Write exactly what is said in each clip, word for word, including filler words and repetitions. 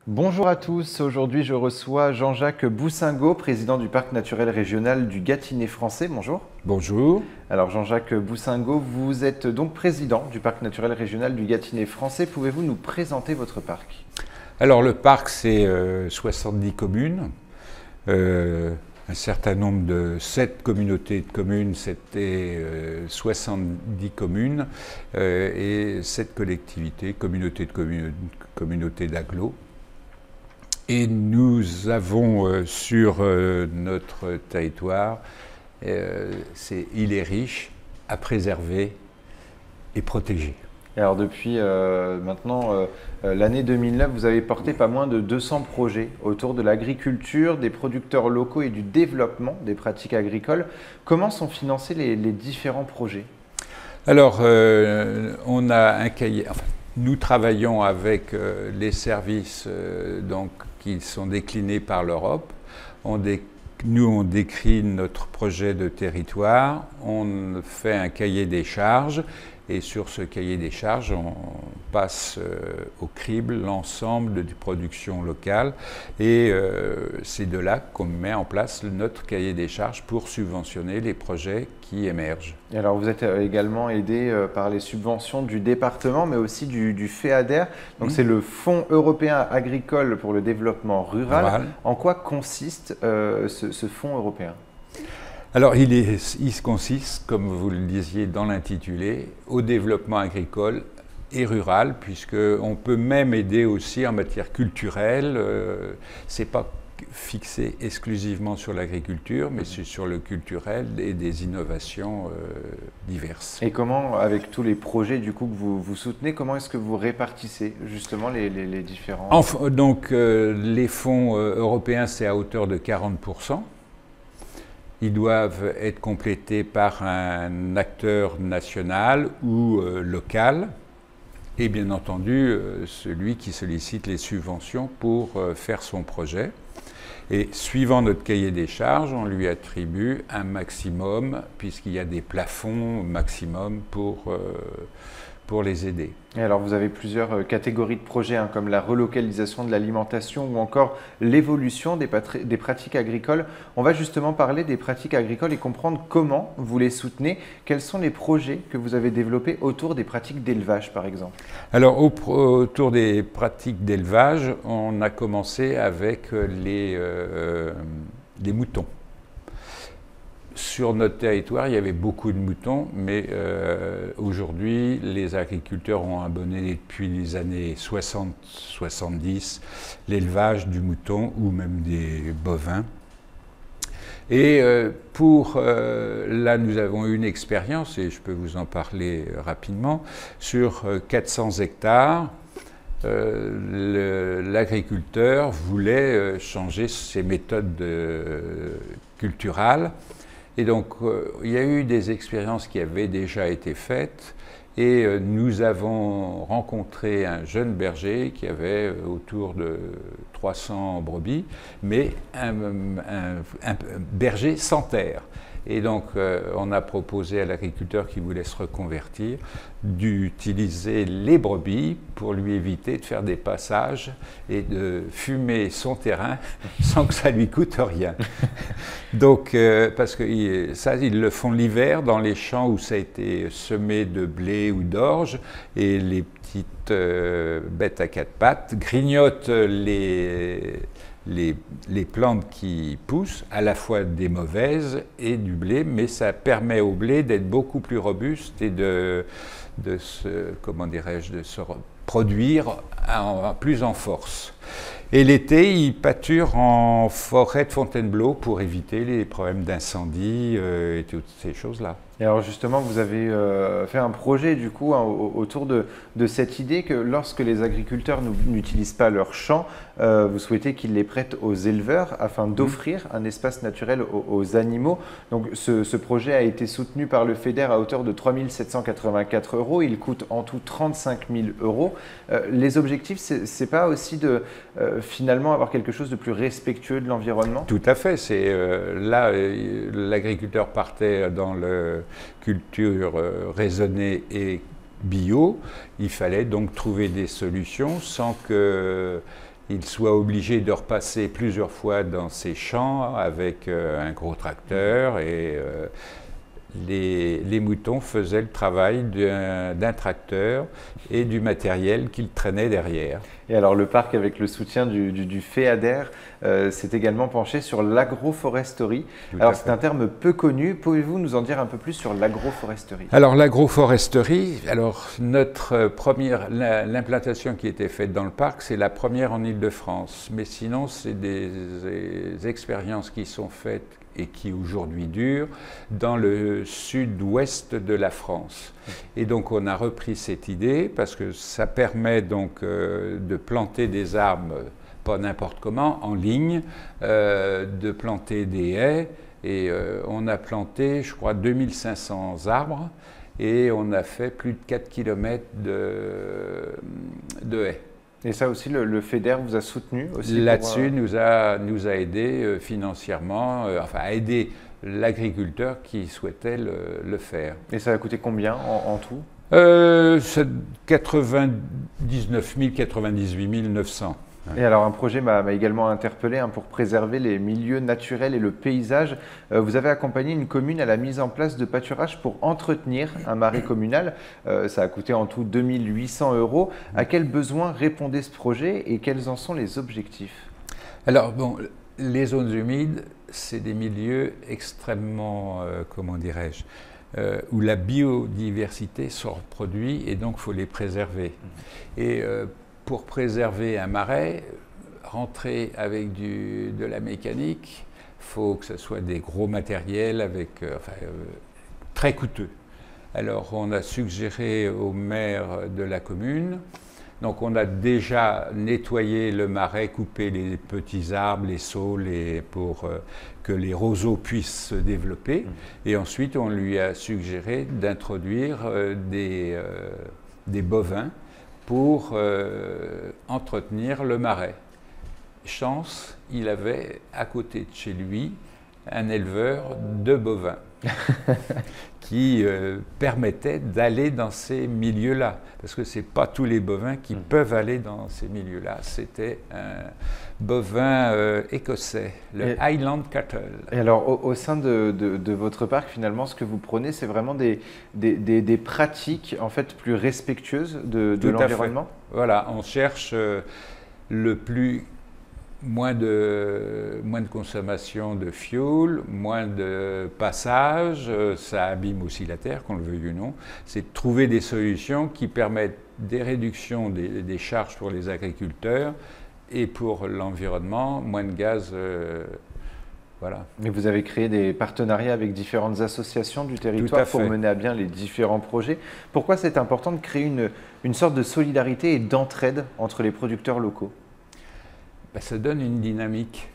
Bonjour à tous, aujourd'hui je reçois Jean-Jacques Boussingault, président du Parc naturel régional du Gâtinais français. Bonjour. Bonjour. Alors Jean-Jacques Boussingault, vous êtes donc président du Parc naturel régional du Gâtinais français. Pouvez-vous nous présenter votre parc? Alors le parc, c'est euh, soixante-dix communes, euh, un certain nombre de sept communautés de communes, c'était euh, soixante-dix communes euh, et sept collectivités, communautés de communes, communautés d'agglos. Et nous avons euh, sur euh, notre territoire, euh, c'est il est riche à préserver et protéger. Et alors depuis euh, maintenant euh, l'année deux mille neuf, vous avez porté pas moins de deux cents projets autour de l'agriculture, des producteurs locaux et du développement des pratiques agricoles. Comment sont financés les, les différents projets? Alors, euh, on a un cahier. Enfin, nous travaillons avec euh, les services euh, donc, qui sont déclinés par l'Europe. On dé... Nous, on décrit notre projet de territoire, on fait un cahier des charges, et sur ce cahier des charges, on passe euh, au crible l'ensemble des productions locales, et euh, c'est de là qu'on met en place notre cahier des charges pour subventionner les projets qui émergent. Et alors vous êtes également aidé euh, par les subventions du département, mais aussi du, du FEADER. Donc mmh. c'est le Fonds européen agricole pour le développement rural. rural. En quoi consiste euh, ce, ce fonds européen ? Alors, il, est, il consiste, comme vous le disiez dans l'intitulé, au développement agricole et rural, puisqu'on peut même aider aussi en matière culturelle. Euh, ce n'est pas fixé exclusivement sur l'agriculture, mais c'est sur le culturel et des innovations euh, diverses. Et comment, avec tous les projets du coup que vous, vous soutenez, comment est-ce que vous répartissez justement les, les, les différents… Enfin, donc, euh, les fonds euh, européens, c'est à hauteur de quarante pour cent. Ils doivent être complétés par un acteur national ou euh, local et bien entendu euh, celui qui sollicite les subventions pour euh, faire son projet. Et suivant notre cahier des charges, on lui attribue un maximum puisqu'il y a des plafonds maximum pour, euh, pour les aider. Et alors vous avez plusieurs catégories de projets hein, comme la relocalisation de l'alimentation ou encore l'évolution des, des pratiques agricoles. On va justement parler des pratiques agricoles et comprendre comment vous les soutenez. Quels sont les projets que vous avez développés autour des pratiques d'élevage par exemple? Alors au, autour des pratiques d'élevage, on a commencé avec les, euh, les moutons. Sur notre territoire, il y avait beaucoup de moutons, mais euh, aujourd'hui, les agriculteurs ont abonné depuis les années soixante soixante-dix l'élevage du mouton ou même des bovins. Et euh, pour, euh, là, nous avons eu une expérience, et je peux vous en parler rapidement, sur euh, quatre cents hectares. Euh, l'agriculteur voulait euh, changer ses méthodes euh, culturales. Et donc, euh, il y a eu des expériences qui avaient déjà été faites et euh, nous avons rencontré un jeune berger qui avait euh, autour de trois cents brebis, mais un, un, un berger sans terre. Et donc, euh, on a proposé à l'agriculteur qui voulait se reconvertir d'utiliser les brebis pour lui éviter de faire des passages et de fumer son terrain sans que ça lui coûte rien. Donc, euh, parce que ça, ils le font l'hiver dans les champs où ça a été semé de blé ou d'orge et les petites euh, bêtes à quatre pattes grignotent les… Les, les plantes qui poussent, à la fois des mauvaises et du blé, mais ça permet au blé d'être beaucoup plus robuste et de, de se, comment dirais-je, de se produire en, plus en force. Et l'été, ils pâturent en forêt de Fontainebleau pour éviter les problèmes d'incendie euh, et toutes ces choses-là. Et alors justement, vous avez euh, fait un projet du coup hein, autour de, de cette idée que lorsque les agriculteurs n'utilisent pas leurs champs, euh, vous souhaitez qu'ils les prêtent aux éleveurs afin d'offrir un espace naturel aux, aux animaux. Donc ce, ce projet a été soutenu par le FEDER à hauteur de trois mille sept cent quatre-vingt-quatre euros. Il coûte en tout trente-cinq mille euros. Euh, les objectifs, c'est pas aussi de euh, finalement avoir quelque chose de plus respectueux de l'environnement? Tout à fait. C'est euh, là, euh, l'agriculteur partait dans le culture euh, raisonnée et bio. Il fallait donc trouver des solutions sans que il soit obligé de repasser plusieurs fois dans ses champs avec euh, un gros tracteur et euh, les, les moutons faisaient le travail d'un tracteur et du matériel qu'il traînait derrière. Et alors le parc, avec le soutien du, du, du FEADER, euh, s'est également penché sur l'agroforesterie. Alors c'est un terme peu connu, pouvez-vous nous en dire un peu plus sur l'agroforesterie? Alors l'agroforesterie, alors notre première, l'implantation qui était faite dans le parc, c'est la première en Île-de-France. Mais sinon, c'est des, des expériences qui sont faites et qui aujourd'hui durent dans le sud-ouest de la France. Et donc on a repris cette idée parce que ça permet donc euh, de planter des arbres, pas n'importe comment, en ligne, euh, de planter des haies. Et euh, on a planté, je crois, deux mille cinq cents arbres et on a fait plus de quatre kilomètres de, de haies. Et ça aussi, le, le FEADER vous a soutenu aussi? Là-dessus, euh... nous a, nous a aidé euh, financièrement, euh, enfin a aidé l'agriculteur qui souhaitait le, le faire. Et ça a coûté combien en, en tout? euh, quatre-vingt-dix-neuf mille, quatre-vingt-dix-huit mille neuf cents. Et alors un projet m'a également interpellé hein, pour préserver les milieux naturels et le paysage. Euh, vous avez accompagné une commune à la mise en place de pâturage pour entretenir un marais communal. Euh, ça a coûté en tout deux mille huit cents euros. À quels besoins répondait ce projet et quels en sont les objectifs? Alors bon, les zones humides, c'est des milieux extrêmement, euh, comment dirais-je, euh, où la biodiversité se reproduit et donc il faut les préserver. Et euh, pour préserver un marais, rentrer avec du, de la mécanique, il faut que ce soit des gros matériels avec, euh, enfin, euh, très coûteux. Alors on a suggéré au maire de la commune, donc on a déjà nettoyé le marais, coupé les petits arbres, les saules et pour euh, que les roseaux puissent se développer. Mmh. Et ensuite on lui a suggéré d'introduire euh, des, euh, des bovins pour euh, entretenir le marais. Chance, il avait à côté de chez lui un éleveur de bovins qui euh, permettait d'aller dans ces milieux-là. Parce que ce n'est pas tous les bovins qui mmh. peuvent aller dans ces milieux-là. C'était un bovin euh, écossais, le et, Highland Cattle. Et alors, au, au sein de, de, de votre parc, finalement, ce que vous prenez, c'est vraiment des, des, des, des pratiques en fait, plus respectueuses de, de l'environnement? Voilà, on cherche euh, le plus... Moins de, moins de consommation de fioul, moins de passage, ça abîme aussi la terre, qu'on le veuille ou non. C'est de trouver des solutions qui permettent des réductions des, des charges pour les agriculteurs et pour l'environnement, moins de gaz. Euh, voilà. Et vous avez créé des partenariats avec différentes associations du territoire pour mener à bien les différents projets. Pourquoi c'est important de créer une, une sorte de solidarité et d'entraide entre les producteurs locaux? Ben, ça donne une dynamique.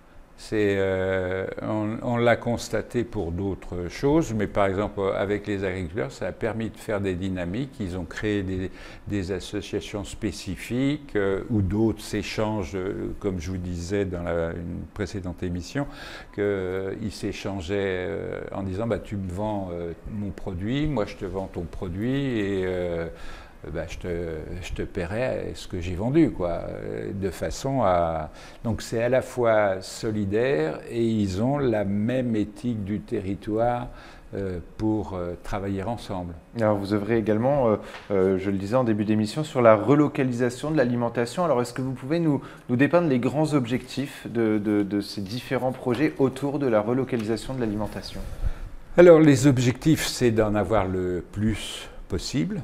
Euh, on on l'a constaté pour d'autres choses, mais par exemple avec les agriculteurs, ça a permis de faire des dynamiques. Ils ont créé des, des associations spécifiques euh, où d'autres s'échangent, euh, comme je vous disais dans la, une précédente émission, qu'ils euh, s'échangeaient euh, en disant bah, tu me vends euh, mon produit, moi je te vends ton produit et euh, Ben, je, te, je te paierai ce que j'ai vendu, quoi, de façon à... Donc c'est à la fois solidaire et ils ont la même éthique du territoire euh, pour euh, travailler ensemble. Alors vous œuvrez également, euh, euh, je le disais en début d'émission, sur la relocalisation de l'alimentation. Alors est-ce que vous pouvez nous, nous dépeindre les grands objectifs de, de, de ces différents projets autour de la relocalisation de l'alimentation? Alors les objectifs, c'est d'en avoir le plus possible.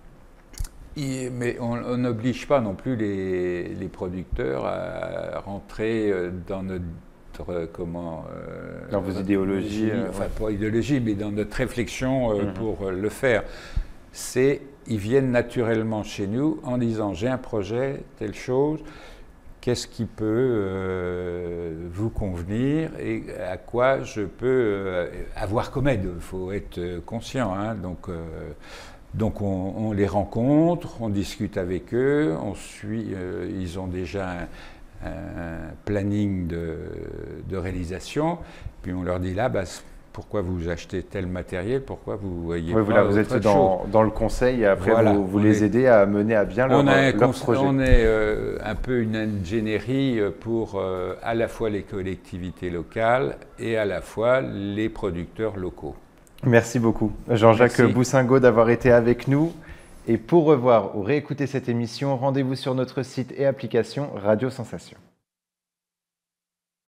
Mais on n'oblige pas non plus les, les producteurs à rentrer dans notre, comment... Euh, dans vos idéologies. Euh, enfin, ouais. Pas idéologie, mais dans notre réflexion euh, mmh. pour le faire. C'est, ils viennent naturellement chez nous en disant, j'ai un projet, telle chose, qu'est-ce qui peut euh, vous convenir et à quoi je peux euh, avoir comme aide. Il faut être conscient, hein, donc... Euh, Donc on, on les rencontre, on discute avec eux, on suit, euh, ils ont déjà un, un planning de, de réalisation, puis on leur dit là, bah, pourquoi vous achetez tel matériel, pourquoi vous voyez oui, pas voilà, vous autre êtes dans, chose. dans le conseil et après Voilà, vous, vous les est, aidez à mener à bien leur, on a leur projet. On est euh, un peu une ingénierie pour euh, à la fois les collectivités locales et à la fois les producteurs locaux. Merci beaucoup Jean-Jacques Boussingaud d'avoir été avec nous. Et pour revoir ou réécouter cette émission, rendez-vous sur notre site et application Radio Sensation.